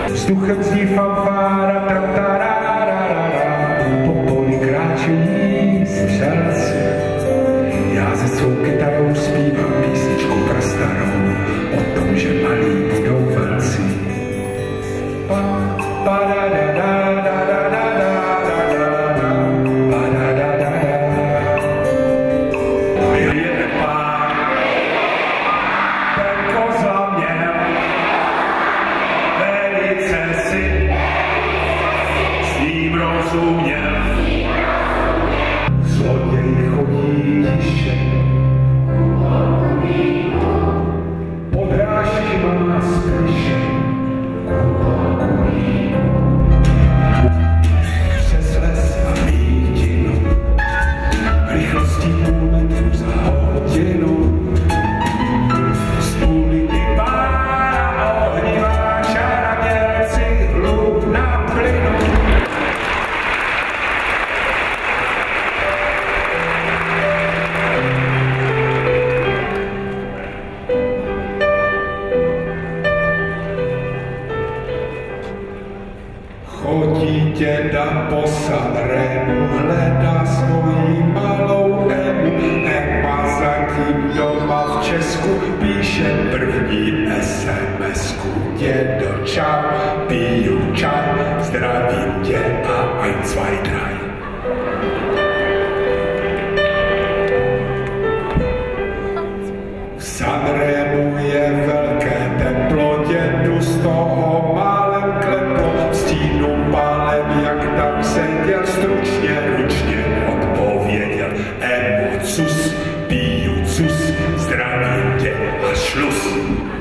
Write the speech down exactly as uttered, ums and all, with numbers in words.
Vzduchem zní fanfára, tatarararara, po poli kráčejí střelci. Já se svou kytarou zpívám písničku prastarou o tom, že malí budou velcí. Pa, pa, da, da, da, da, da, da, da, da, da, pa, da, da, da, da. A je jeden pán, ten koza měl, velice si s ním rozuměl. Zloděj chodí tiše, podrážky má spíše, přes les a mítinu, rychlostí půl metru za hodinu. Z půlity pára ohnivá čaradělci hluk na plynu. Chodí děda po Sanremu, hledá svoji malou Emu. Ema zatím doma v Česku píše první SMSku. Dědo, čau, piju čaj, zdravím tě a ein, zwei, drei. V Sanremu je velké teplo, dědu z toho málem kleplo. V stínu pálem, jak tam seděl, stručně, ručně odpověděl. Emu, cus, piju cus, zdravím tě a šlus.